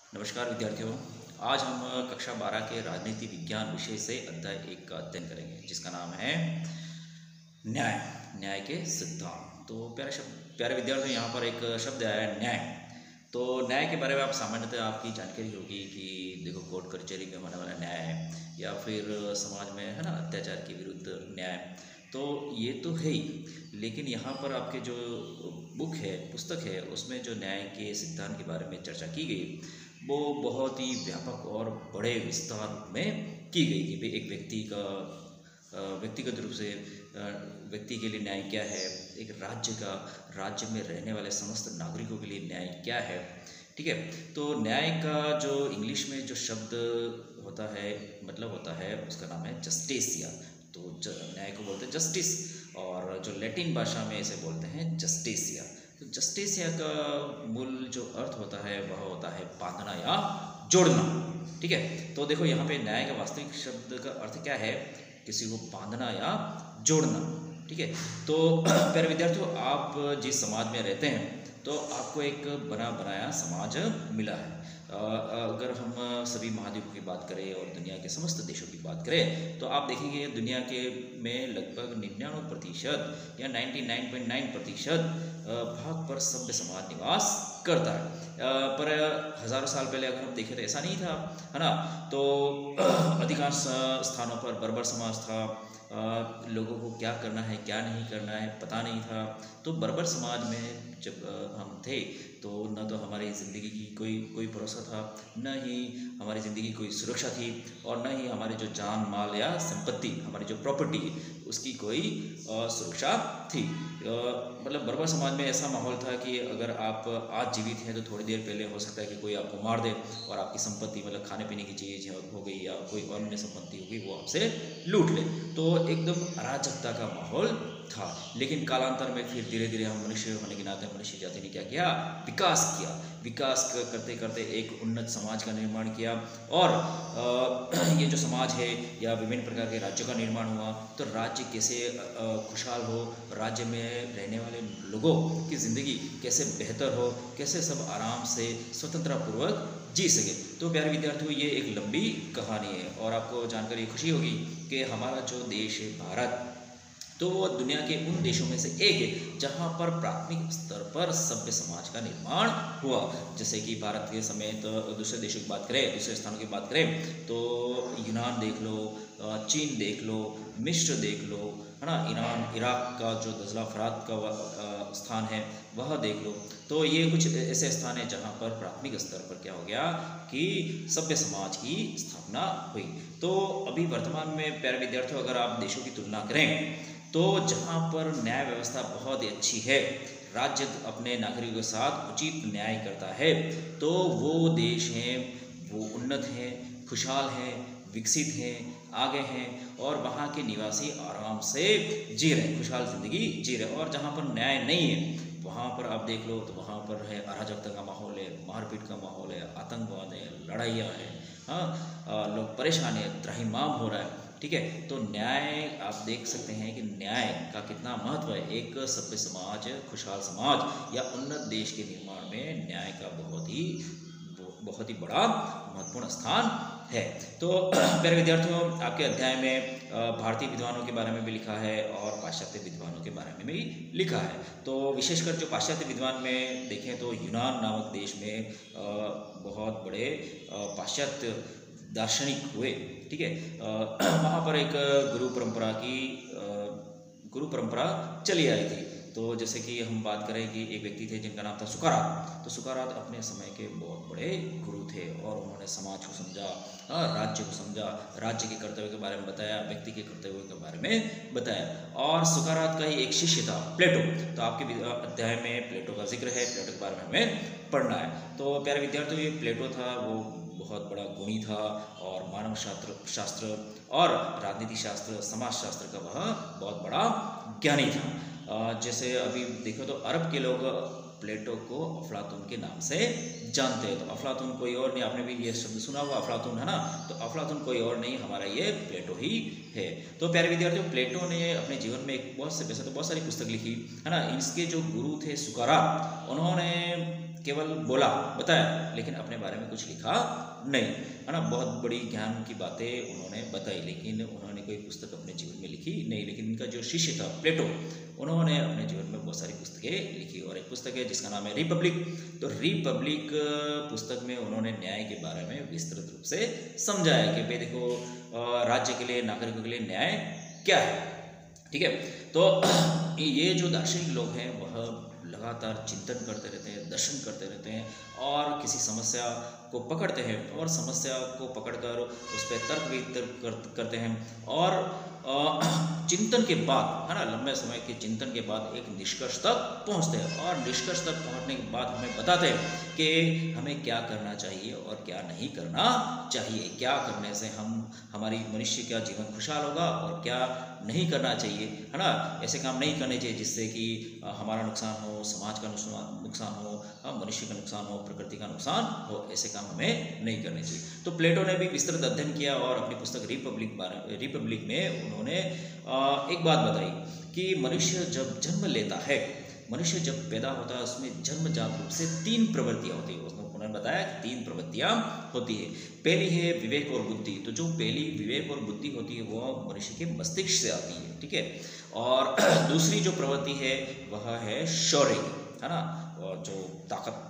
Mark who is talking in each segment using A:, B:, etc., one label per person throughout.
A: नमस्कार विद्यार्थियों। आज हम कक्षा 12 के राजनीति विज्ञान विषय से अध्याय 1 का अध्ययन करेंगे, जिसका नाम है न्याय। न्याय के सिद्धांत। तो प्यारे विद्यार्थियों, यहाँ पर एक शब्द आया है न्याय। तो न्याय के बारे में आप सामान्यतः आपकी जानकारी होगी कि देखो, कोर्ट कचहरी में होने वाला न्याय या फिर समाज में है ना अत्याचार के विरुद्ध न्याय। तो ये तो है ही, लेकिन यहाँ पर आपके जो बुक है, पुस्तक है, उसमें जो न्याय के सिद्धांत के बारे में चर्चा की गई वो बहुत ही व्यापक और बड़े विस्तार में की गई कि एक व्यक्ति का व्यक्तिगत रूप से व्यक्ति के लिए न्याय क्या है, एक राज्य में रहने वाले समस्त नागरिकों के लिए न्याय क्या है। ठीक है। तो न्याय का जो इंग्लिश में जो शब्द होता है, मतलब होता है, उसका नाम है जस्टिसिया। तो न्याय को बोलते हैं जस्टिस, और जो लैटिन भाषा में इसे बोलते हैं जस्टिसिया। तो जस्टिसिया का मूल जो अर्थ होता है वह होता है बांधना या जोड़ना। ठीक है। तो देखो, यहाँ पे न्याय का वास्तविक शब्द का अर्थ क्या है, किसी को बांधना या जोड़ना। ठीक है। तो प्यारे विद्यार्थियों, आप जिस समाज में रहते हैं तो आपको एक बना बनाया समाज मिला है। अगर हम सभी महाद्वीपों की बात करें और दुनिया के समस्त देशों की बात करें तो आप देखेंगे दुनिया के में लगभग 99% या 99.9% भाग पर सभ्य समाज निवास करता है। पर हज़ारों साल पहले अगर हम देखें तो ऐसा नहीं था, है ना। तो अधिकांश स्थानों पर बर्बर समाज था। लोगों को क्या करना है क्या नहीं करना है पता नहीं था। तो बर्बर समाज में जब हम थे तो न तो हमारी ज़िंदगी की कोई भरोसा था, न ही हमारी ज़िंदगी कोई सुरक्षा थी, और न ही हमारे जो जान माल या संपत्ति, हमारी जो प्रॉपर्टी उसकी कोई सुरक्षा थी। मतलब बर्बर समाज में ऐसा माहौल था कि अगर आप आज जीवित हैं तो थोड़ी देर पहले हो सकता है कि कोई आपको मार दे और आपकी संपत्ति, मतलब खाने पीने की चीज़ हो गई या कोई अन्य संपत्ति हो गई, वो आपसे लूट ले। तो एकदम अराजकता का माहौल था। लेकिन कालांतर में फिर धीरे धीरे हम मनुष्य होने के नाते मनुष्य जाति ने क्या किया, विकास किया। विकास करते करते एक उन्नत समाज का निर्माण किया, और ये जो समाज है या विभिन्न प्रकार के राज्यों का निर्माण हुआ। तो राज्य कैसे खुशहाल हो, राज्य में रहने वाले लोगों की ज़िंदगी कैसे बेहतर हो, कैसे सब आराम से स्वतंत्रतापूर्वक जी सके। तो प्यारे विद्यार्थियों, ये एक लंबी कहानी है, और आपको जानकर ये खुशी होगी कि हमारा जो देश है भारत, तो वो दुनिया के उन देशों में से एक है जहाँ पर प्राथमिक स्तर पर सभ्य समाज का निर्माण हुआ। जैसे कि भारत के समेत दूसरे देशों की बात करें, दूसरे स्थानों की बात करें तो यूनान देख लो, चीन देख लो, मिस्र देख लो, है ना, ईरान, इराक का जो दजला फरात का स्थान है वह देख लो। तो ये कुछ ऐसे स्थान हैं जहाँ पर प्राथमिक स्तर पर क्या हो गया कि सभ्य समाज की स्थापना हुई। तो अभी वर्तमान में प्यारे विद्यार्थियों, अगर आप देशों की तुलना करें तो जहाँ पर न्याय व्यवस्था बहुत ही अच्छी है, राज्य अपने नागरिकों के साथ उचित न्याय करता है, तो वो देश हैं, वो उन्नत हैं, खुशहाल हैं, विकसित हैं, आगे हैं, और वहाँ के निवासी आराम से जी रहे, खुशहाल ज़िंदगी जी रहे। और जहाँ पर न्याय नहीं है वहाँ पर आप देख लो तो वहाँ पर है अराजकता का माहौल है, मारपीट का माहौल है, आतंकवाद है, लड़ाइयाँ हैं, हाँ, लोग परेशान है, त्राहिमाम हो रहा है। ठीक है। तो न्याय आप देख सकते हैं कि न्याय का कितना महत्व है। एक सभ्य समाज, खुशहाल समाज या उन्नत देश के निर्माण में न्याय का बहुत ही बड़ा महत्वपूर्ण स्थान है। तो प्यारे विद्यार्थियों, आपके अध्याय में भारतीय विद्वानों के बारे में भी लिखा है और पाश्चात्य विद्वानों के बारे में भी लिखा है। तो विशेषकर जो पाश्चात्य विद्वान में देखें तो यूनान नामक देश में बहुत बड़े पाश्चात्य दार्शनिक हुए। ठीक है। वहाँ पर एक गुरु परंपरा चली आई थी। तो जैसे कि हम बात करें कि एक व्यक्ति थे जिनका नाम था सुकरात। तो सुकरात अपने समय के बहुत बड़े गुरु थे, और उन्होंने समाज को समझा, राज्य को समझा, राज्य के कर्तव्य के बारे में बताया, व्यक्ति के कर्तव्य के बारे में बताया। और सुकरात का ही एक शिष्य था प्लेटो। तो आपके अध्याय में प्लेटो का जिक्र है, प्लेटो के बारे में हमें पढ़ना है। तो प्यारे विद्यार्थियों, ये प्लेटो था वो बहुत बड़ा गुणी था, और मानव शास्त्र और राजनीति शास्त्र, समाज शास्त्र का वह बहुत बड़ा ज्ञानी था। जैसे अभी देखो तो अरब के लोग प्लेटो को अफलातून के नाम से जानते हैं। तो अफलातून कोई और नहीं, आपने भी ये शब्द सुना होगा अफलातून, है ना। तो अफलातून कोई और नहीं, हमारा ये प्लेटो ही है। तो प्यारे विद्यार्थियों, प्लेटो ने अपने जीवन में वैसे तो बहुत सारी पुस्तक लिखी, है ना। इसके जो गुरु थे सुकरात, उन्होंने केवल बोला, बताया, लेकिन अपने बारे में कुछ लिखा नहीं, है ना। बहुत बड़ी ज्ञान की बातें उन्होंने बताई, लेकिन उन्होंने कोई पुस्तक अपने जीवन में लिखी नहीं। लेकिन इनका जो शिष्य था प्लेटो, उन्होंने अपने जीवन में बहुत सारी पुस्तकें लिखी, और एक पुस्तक है जिसका नाम है रिपब्लिक। तो रिपब्लिक पुस्तक में उन्होंने न्याय के बारे में विस्तृत रूप से समझाया कि भाई देखो, राज्य के लिए, नागरिकों के लिए न्याय क्या है, ठीक है। तो ये जो दार्शनिक लोग हैं वह लगातार चिंतन करते रहते हैं, दर्शन करते रहते हैं, और किसी समस्या को पकड़ते हैं और समस्या को पकड़कर उस पर तर्क वितर्क करते हैं, और चिंतन के बाद, है ना, लंबे समय के चिंतन के बाद एक निष्कर्ष तक पहुंचते हैं, और निष्कर्ष तक पहुंचने के बाद हमें बताते हैं कि हमें क्या करना चाहिए और क्या नहीं करना चाहिए, क्या करने से हमारी मनुष्य का जीवन खुशहाल होगा और क्या नहीं करना चाहिए, है ना। ऐसे काम नहीं करने चाहिए जिससे कि हमारा नुकसान हो, समाज का नुकसान हो, मनुष्य का नुकसान हो, प्रकृति का नुकसान हो, ऐसे काम हमें नहीं करने चाहिए। तो प्लेटो ने भी विस्तृत अध्ययन किया, और अपनी पुस्तक रिपब्लिक में उन्होंने एक बात बताई कि मनुष्य जब जन्म लेता है, मनुष्य जब पैदा होता है, उसमें जन्मजात रूप से 3 प्रवृत्तियां होती है। उन्होंने बताया कि 3 प्रवृत्तियां होती है। पहली है विवेक और बुद्धि। तो जो पहली विवेक और बुद्धि होती है वो मनुष्य के मस्तिष्क से आती है, ठीक है। और दूसरी जो प्रवृत्ति है वह है शौर्य, है ना, और जो ताकत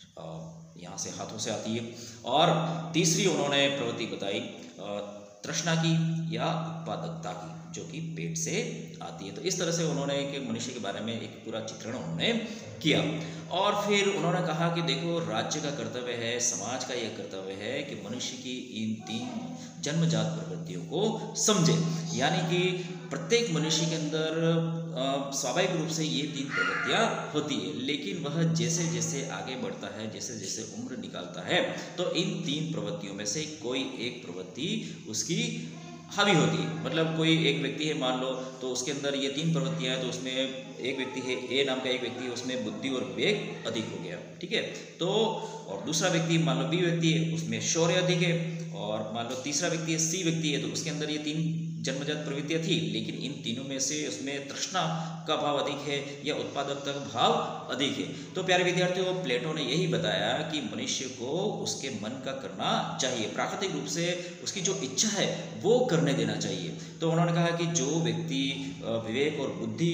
A: यहाँ से हाथों से आती है। और तीसरी उन्होंने प्रवृत्ति बताई तृष्णा की या उत्पादकता की, जो कि पेट से आती है। तो इस तरह से उन्होंने एक मनुष्य के बारे में एक पूरा चित्रण उन्होंने किया, और फिर उन्होंने कहा कि देखो, राज्य का कर्तव्य है, समाज का यह कर्तव्य है कि मनुष्य की इन 3 जन्मजात प्रवृत्तियों को समझे। यानी कि प्रत्येक मनुष्य के अंदर स्वाभाविक रूप से ये 3 प्रवृत्तियां होती है, लेकिन वह जैसे जैसे आगे बढ़ता है, जैसे जैसे उम्र निकालता है, तो इन 3 प्रवृत्तियों में से कोई एक प्रवृत्ति उसकी हावी होती है। मतलब कोई एक व्यक्ति है, मान लो, तो उसके अंदर ये 3 प्रवृत्तियां हैं, तो उसमें एक व्यक्ति है, ए नाम का एक व्यक्ति है, उसमें बुद्धि और विवेक अधिक हो गया, ठीक है। तो और दूसरा व्यक्ति, मान लो बी व्यक्ति है, उसमें शौर्य अधिक है, और मान लो तीसरा व्यक्ति है, सी व्यक्ति है, तो उसके अंदर ये 3 जन्मजात प्रवृत्तियां थी, लेकिन इन तीनों में से उसमें तृष्णा का भाव अधिक है या उत्पादकता का भाव अधिक है। तो प्यारे विद्यार्थियों, प्लेटो ने यही बताया कि मनुष्य को उसके मन का करना चाहिए, प्राकृतिक रूप से उसकी जो इच्छा है वो करने देना चाहिए। तो उन्होंने कहा कि जो व्यक्ति विवेक और बुद्धि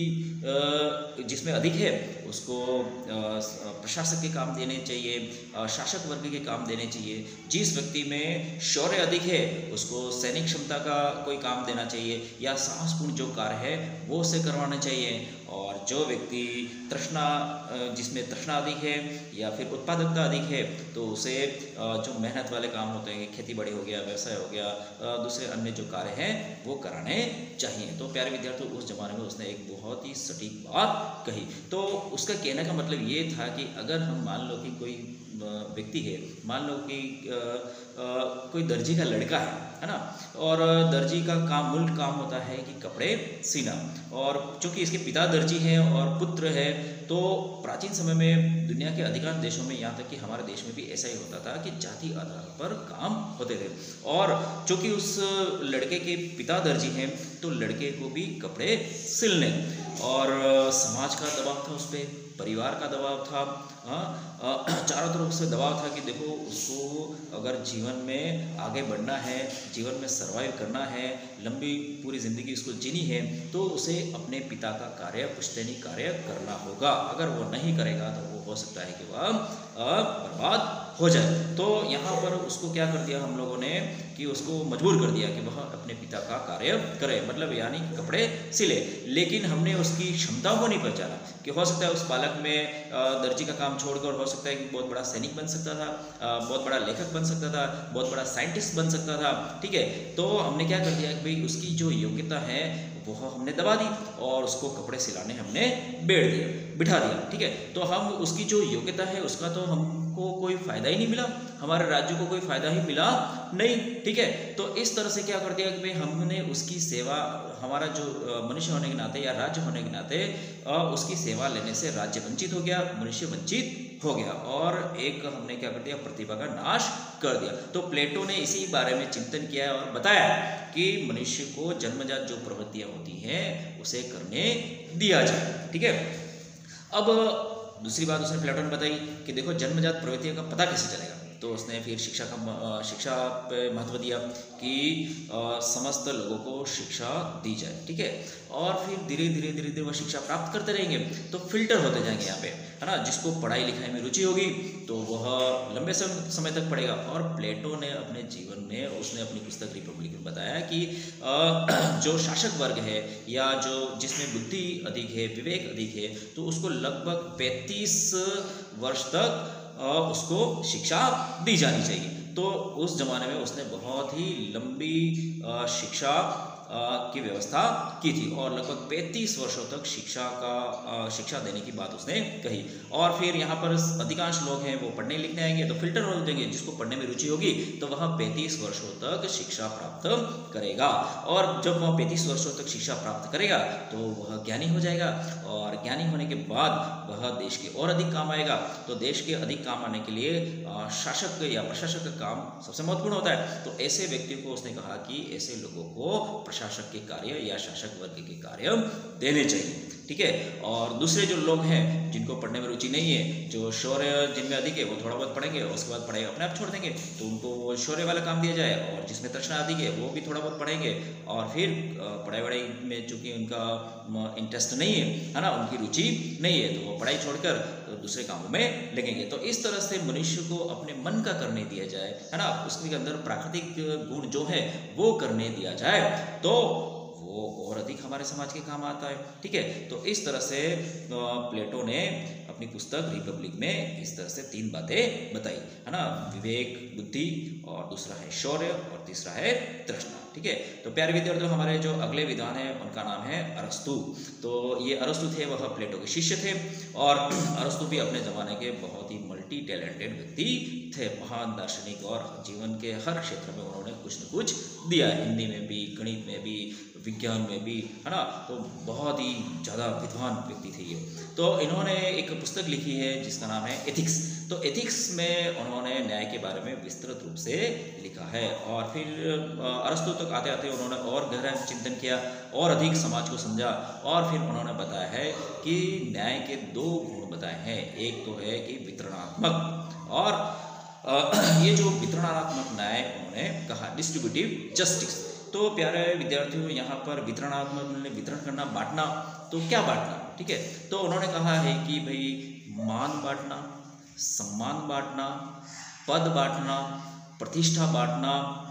A: जिसमें अधिक है उसको प्रशासक के काम देने चाहिए, शासक वर्ग के काम देने चाहिए। जिस व्यक्ति में शौर्य अधिक है उसको सैनिक क्षमता का कोई काम देना चाहिए, या साहसपूर्ण जो कार्य है वो उसे करवाना चाहिए। और जो व्यक्ति जिसमें तृष्णा अधिक है या फिर उत्पादकता अधिक है, तो उसे जो मेहनत वाले काम होते हैं, खेती बाड़ी हो गया, व्यवसाय हो गया, दूसरे अन्य जो कार्य हैं वो कराने चाहिए। तो प्यारे विद्यार्थियों, उस जमाने में उसने एक बहुत ही सटीक बात कही। तो उसका कहने का मतलब ये था कि अगर हम मान लो कि कोई व्यक्ति है, मान लो कि कोई दर्जी का लड़का है ना, और दर्जी का मूल काम होता है कि कपड़े सीना, और चूंकि इसके पिता दर्जी हैं और पुत्र है, तो प्राचीन समय में दुनिया के अधिकांश देशों में, यहाँ तक कि हमारे देश में भी ऐसा ही होता था कि जाति आधार पर काम होते थे। और चूंकि उस लड़के के पिता दर्जी हैं, तो लड़के को भी कपड़े सिलने, और समाज का दबाव था उस पर, परिवार का दबाव था, चारों तरफ से दबाव था कि देखो, उसको अगर जीवन में आगे बढ़ना है, जीवन में सरवाइव करना है, लंबी पूरी ज़िंदगी उसको जीनी है, तो उसे अपने पिता का कार्य, पुश्तैनी कार्य करना होगा। अगर वो नहीं करेगा तो वो हो सकता है कि वह बर्बाद हो जाए। तो यहाँ पर उसको क्या कर दिया हम लोगों ने कि उसको मजबूर कर दिया कि वह अपने पिता का कार्य करे, मतलब यानी कपड़े सिले। लेकिन हमने उसकी क्षमताओं को नहीं पहचाना कि हो सकता है उस बालक में दर्जी का काम छोड़कर हो सकता है कि बहुत बड़ा सैनिक बन सकता था, बहुत बड़ा लेखक बन सकता था, बहुत बड़ा साइंटिस्ट बन सकता था, ठीक है। तो हमने क्या कर दिया कि भाई उसकी जो योग्यता है वो हमने दबा दी, और उसको कपड़े सिलाने हमने बिठा दिया, ठीक है। तो हम उसकी जो योग्यता है उसका तो हमको कोई फ़ायदा ही नहीं मिला, हमारे राज्य को कोई फ़ायदा ही मिला नहीं, ठीक है। तो इस तरह से क्या कर दिया कि भाई हमने उसकी सेवा, हमारा जो मनुष्य होने के नाते या राज्य होने के नाते उसकी सेवा लेने से राज्य वंचित हो गया, मनुष्य वंचित हो गया, और एक हमने क्या कर दिया, प्रतिभा का नाश कर दिया। तो प्लेटो ने इसी बारे में चिंतन किया और बताया कि मनुष्य को जन्मजात जो प्रवृत्तियां होती हैं उसे करने दिया जाए, ठीक है। अब दूसरी बात उसने प्लेटो ने बताई कि देखो जन्मजात प्रवृत्तियों का पता कैसे चलेगा। तो उसने फिर शिक्षा पे महत्व दिया कि समस्त लोगों को शिक्षा दी जाए, ठीक है। और फिर धीरे धीरे वह शिक्षा प्राप्त करते रहेंगे तो फिल्टर होते जाएंगे यहाँ पे, है ना। जिसको पढ़ाई लिखाई में रुचि होगी तो वह लंबे समय तक पढ़ेगा। और प्लेटो ने अपने जीवन में उसने अपनी पुस्तक रिपब्लिक में बताया कि जो शासक वर्ग है या जो जिसमें बुद्धि अधिक है, विवेक अधिक है, तो उसको लगभग 35 वर्ष तक उसको शिक्षा दी जानी चाहिए। तो उस जमाने में उसने बहुत ही लंबी शिक्षा की व्यवस्था की थी और लगभग 35 वर्षों तक शिक्षा देने की बात उसने कही। और फिर यहाँ पर अधिकांश लोग हैं वो पढ़ने लिखने आएंगे तो फिल्टर हो जाएंगे, जिसको पढ़ने में रुचि होगी तो वह 35 वर्षों तक शिक्षा प्राप्त करेगा। और जब वह 35 वर्षों तक शिक्षा प्राप्त करेगा तो वह ज्ञानी हो जाएगा, और ज्ञानी होने के बाद वह देश के और अधिक काम आएगा। तो देश के अधिक काम आने के लिए शासक या प्रशासक का काम सबसे महत्वपूर्ण होता है। तो ऐसे व्यक्ति को उसने कहा कि ऐसे लोगों को प्रशासक के कार्य या शासक वर्ग के कार्य देने चाहिए, ठीक है। और दूसरे जो लोग हैं जिनको पढ़ने में रुचि नहीं है, जो शौर्य जिनमें अधिक है, वो थोड़ा बहुत पढ़ेंगे और उसके बाद पढ़ाई अपने आप छोड़ देंगे, तो उनको वो शौर्य वाला काम दिया जाए। और जिसमें तृष्णा अधिक है वो भी थोड़ा बहुत पढ़ेंगे और फिर पढ़ाई वढ़ाई में चूंकि उनका इंटरेस्ट नहीं है ना, उनकी रुचि नहीं है, तो वो पढ़ाई छोड़कर दूसरे कामों में लगेंगे। तो इस तरह से मनुष्य को अपने मन का करने दिया जाए, है ना, उसके अंदर प्राकृतिक गुण जो है वो करने दिया जाए तो वो और अधिक हमारे समाज के काम आता है, ठीक है। तो इस तरह से प्लेटो ने अपनी पुस्तक रिपब्लिक में इस तरह से 3 बातें बताई, है ना, विवेक, बुद्धि, और दूसरा है शौर्य, और तीसरा है तृष्णा, ठीक है। तो प्यारे विद्यार्थियों, हमारे जो अगले विद्वान है उनका नाम है अरस्तु। तो ये अरस्तु थे, वह प्लेटो के शिष्य थे, और अरस्तु भी अपने ज़माने के बहुत ही मल्टी टैलेंटेड व्यक्ति थे, महान दार्शनिक, और जीवन के हर क्षेत्र में उन्होंने कुछ न कुछ दिया है, हिंदी में भी, गणित में भी, विज्ञान में भी, है ना। तो बहुत ही ज़्यादा विद्वान व्यक्ति थे ये। तो इन्होंने एक पुस्तक लिखी है जिसका नाम है एथिक्स। तो एथिक्स में उन्होंने न्याय के बारे में विस्तृत रूप से लिखा है। और फिर अरस्तु तक आते आते उन्होंने और गहरा चिंतन किया और अधिक समाज को समझा, और फिर उन्होंने बताया है कि न्याय के 2 गुण बताए हैं। एक तो है कि वितरणात्मक, और ये जो वितरणात्मक न्याय उन्होंने कहा डिस्ट्रीब्यूटिव जस्टिस। तो प्यारे विद्यार्थियों, यहाँ पर वितरणात्मक वितरण करना, बांटना, तो क्या बांटना, ठीक है। तो उन्होंने कहा है कि भाई मान बांटना, सम्मान बांटना, पद बांटना, प्रतिष्ठा बांटना,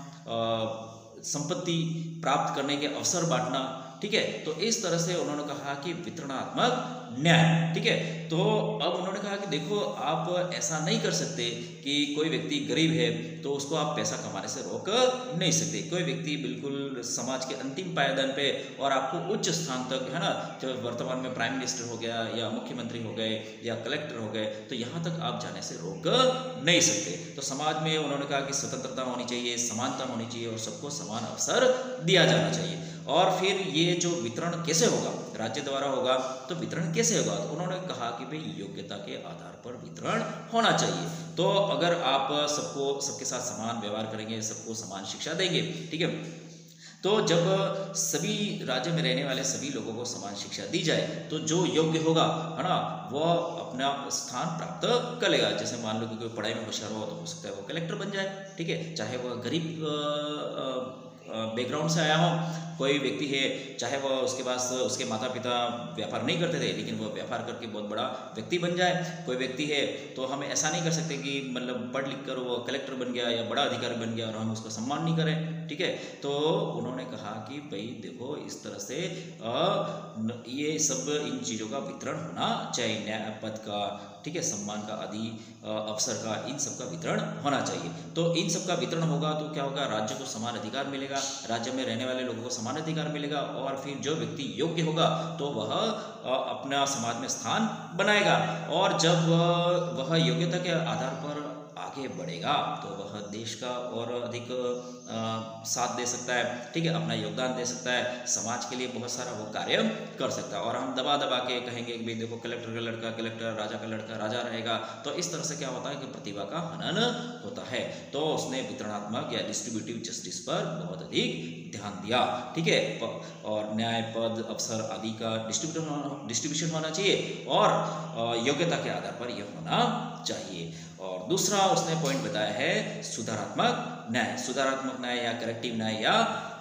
A: संपत्ति प्राप्त करने के अवसर बांटना, ठीक है। तो इस तरह से उन्होंने कहा कि वितरणात्मक न्याय, ठीक है। तो अब उन्होंने कहा कि देखो, आप ऐसा नहीं कर सकते कि कोई व्यक्ति गरीब है तो उसको आप पैसा कमाने से रोक नहीं सकते। कोई व्यक्ति बिल्कुल समाज के अंतिम पायदान पे और आपको उच्च स्थान तक, है ना, जो वर्तमान में प्राइम मिनिस्टर हो गया या मुख्यमंत्री हो गए या कलेक्टर हो गए, तो यहाँ तक आप जाने से रोक नहीं सकते। तो समाज में उन्होंने कहा कि स्वतंत्रता होनी चाहिए, समानता होनी चाहिए, और सबको समान अवसर दिया जाना चाहिए। और फिर ये जो वितरण कैसे होगा, राज्य द्वारा होगा, तो वितरण कैसे होगा? तो उन्होंने कहा कि भाई योग्यता के आधार पर वितरण होना चाहिए। तो अगर आप सबके साथ समान व्यवहार करेंगे, सबको समान शिक्षा देंगे, ठीक है, तो जब सभी राज्य में रहने वाले सभी लोगों को समान शिक्षा दी जाए तो जो योग्य होगा, है ना, वह अपना स्थान प्राप्त कर लेगा। जैसे मान लो कि कोई पढ़ाई में होशियार हो तो हो सकता है वो कलेक्टर बन जाए, ठीक है, चाहे वह गरीब बैकग्राउंड से आया हो। कोई व्यक्ति है, चाहे वह उसके माता पिता व्यापार नहीं करते थे, लेकिन वह व्यापार करके बहुत बड़ा व्यक्ति बन जाए। कोई व्यक्ति है तो हम ऐसा नहीं कर सकते कि मतलब पढ़ लिख कर वो कलेक्टर बन गया या बड़ा अधिकारी बन गया और हम उसका सम्मान नहीं करें, ठीक है। तो उन्होंने कहा कि भाई देखो, इस तरह से ये सब इन चीज़ों का वितरण होना चाहिए, न्याय पद का, ठीक है, सम्मान का, आदि अवसर का, इन सब का वितरण होना चाहिए। तो इन सब का वितरण होगा तो क्या होगा, राज्य को समान अधिकार मिलेगा, राज्य में रहने वाले लोगों को समान अधिकार मिलेगा, और फिर जो व्यक्ति योग्य होगा तो वह अपना समाज में स्थान बनाएगा। और जब वह योग्यता के आधार पर आगे बढ़ेगा तो वह देश का और अधिक साथ दे सकता है, ठीक है, अपना योगदान दे सकता है, समाज के लिए बहुत सारा वो कार्य कर सकता है। और हम दबा दबा के कहेंगे कि भाई देखो कलेक्टर का लड़का कलेक्टर, राजा का लड़का राजा रहेगा, तो इस तरह से क्या होता है कि प्रतिभा का हनन होता है। तो उसने वितरणात्मक या डिस्ट्रीब्यूटिव जस्टिस पर बहुत अधिक ध्यान दिया, ठीक है, और न्याय, पद, अवसर आदि का डिस्ट्रीब्यूशन होना चाहिए और योग्यता के आधार पर यह होना चाहिए। और दूसरा उसने पॉइंट बताया है सुधारात्मक न्याय। सुधारात्मक न्याय या करेक्टिव न्याय या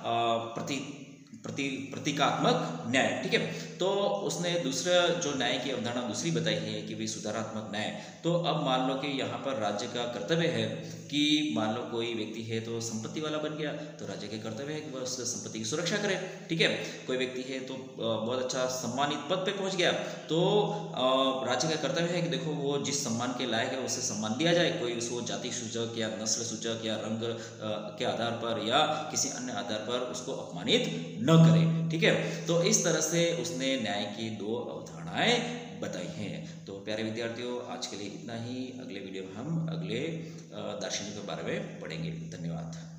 A: प्रतीकात्मक न्याय, ठीक है। तो उसने दूसरा जो न्याय की अवधारणा दूसरी बताई है कि भाई सुधारात्मक न्याय। तो अब मान लो कि यहाँ पर राज्य का कर्तव्य है कि मान लो कोई व्यक्ति है तो संपत्ति वाला बन गया, तो राज्य के कर्तव्य है कि वह उस संपत्ति की सुरक्षा करे, ठीक है। कोई व्यक्ति है तो बहुत अच्छा सम्मानित पद पे पहुंच गया, तो राज्य का कर्तव्य है कि देखो वो जिस सम्मान के लायक है उसे सम्मान दिया जाए, कोई उसको जाति सूचक या नस्ल सूचक या रंग के आधार पर या किसी अन्य आधार पर उसको अपमानित न करे, ठीक है। तो इस तरह से उसने न्याय की दो अवधारणाएं बताई हैं। तो प्यारे विद्यार्थियों, आज के लिए इतना ही। अगले वीडियो में हम अगले दार्शनिक के बारे में पढ़ेंगे। धन्यवाद।